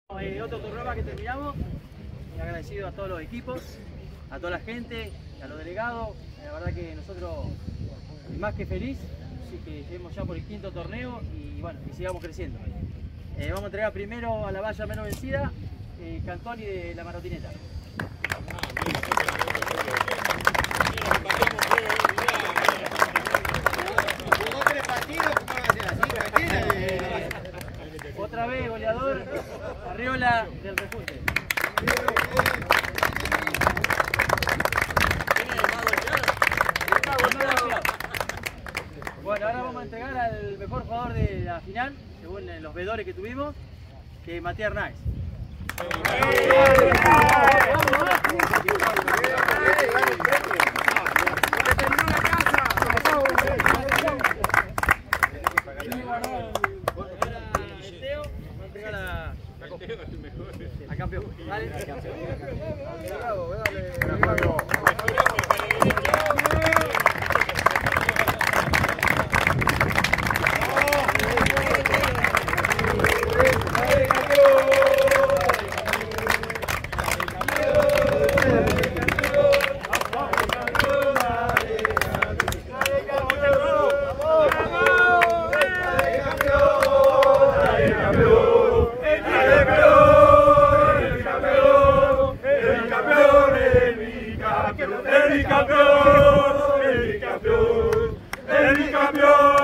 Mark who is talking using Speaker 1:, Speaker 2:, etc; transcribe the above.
Speaker 1: Otro torneo más que terminamos, agradecido a todos los equipos, a toda la gente, a los delegados. La verdad que nosotros más que feliz, así que lleguemos ya por el quinto torneo y bueno, y sigamos creciendo. Vamos a entregar primero a la valla menos vencida, Cantoni de la Marotineta. Otra vez goleador, Arriola del Refugio. Bueno, ahora vamos a entregar al mejor jugador de la final, según los veedores que tuvimos, que es Matías Arnaiz. A campeón. Dale.
Speaker 2: ¡El campeón!